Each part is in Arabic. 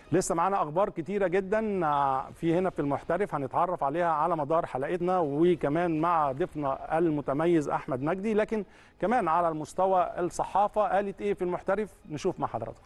لسه معانا اخبار كتيره جدا في هنا في المحترف هنتعرف عليها على مدار حلقتنا، وكمان مع ضيفنا المتميز احمد مجدي، لكن كمان على المستوى الصحافه قالت ايه في المحترف نشوف مع حضراتكم.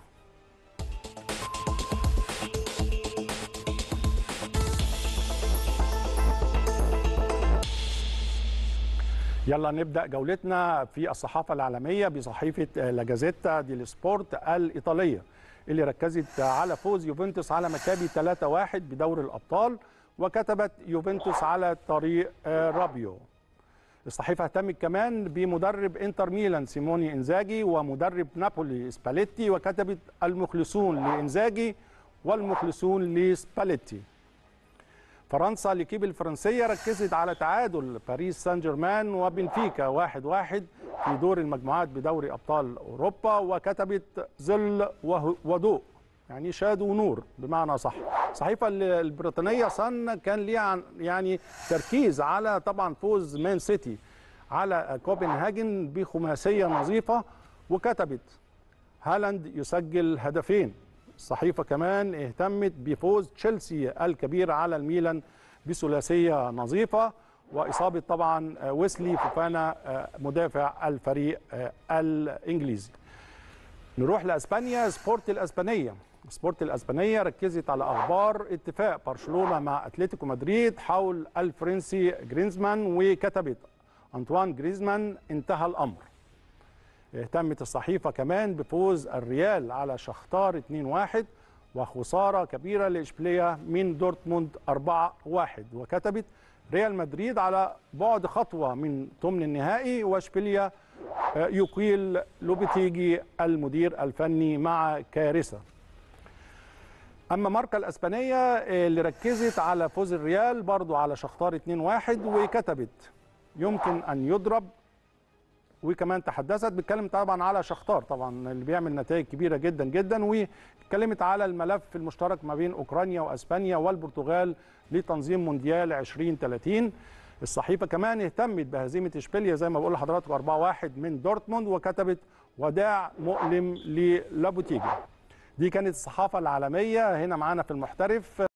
يلا نبدأ جولتنا في الصحافة العالمية بصحيفة لا جازيتا دي سبورت الإيطالية اللي ركزت على فوز يوفنتوس على مكابي 3-1 بدور الأبطال، وكتبت يوفنتوس على طريق رابيو. الصحيفة اهتمت كمان بمدرب انتر ميلان سيموني إنزاجي ومدرب نابولي سباليتي، وكتبت المخلصون لإنزاجي والمخلصون لسباليتي. فرنسا ليكيب الفرنسية ركزت على تعادل باريس سان جيرمان وبنفيكا 1-1 في دور المجموعات بدوري أبطال أوروبا، وكتبت ظل وضوء، يعني شاد ونور بمعنى صح. الصحيفة البريطانية صن كان ليها يعني تركيز على طبعا فوز مان سيتي على كوبنهاجن بخماسية نظيفة، وكتبت هالاند يسجل هدفين. الصحيفة كمان اهتمت بفوز تشيلسي الكبير على الميلان بثلاثية نظيفة، وإصابة طبعا ويسلي فوفانا مدافع الفريق الإنجليزي. نروح لأسبانيا. سبورت الأسبانية ركزت على أخبار اتفاق برشلونة مع أتلتيكو مدريد حول الفرنسي جريزمان، وكتبت أنطوان جريزمان انتهى الأمر. اهتمت الصحيفة كمان بفوز الريال على شختار 2-1 وخسارة كبيرة لإشبيلية من دورتموند 4-1، وكتبت ريال مدريد على بعد خطوة من ثمن النهائي، وإشبيلية يقيل لوبيتيجي المدير الفني مع كارثة. أما ماركا الأسبانية اللي ركزت على فوز الريال برضو على شختار 2-1، وكتبت يمكن أن يضرب، وكمان تحدثت بتكلم طبعا على شختار طبعا اللي بيعمل نتائج كبيره جدا جدا، واتكلمت على الملف المشترك ما بين اوكرانيا واسبانيا والبرتغال لتنظيم مونديال 2030. الصحيفه كمان اهتمت بهزيمه اشبيليا زي ما بقول لحضراتكم 4-1 من دورتموند، وكتبت وداع مؤلم للابوتيجي. دي كانت الصحافه العالميه هنا معانا في المحترف.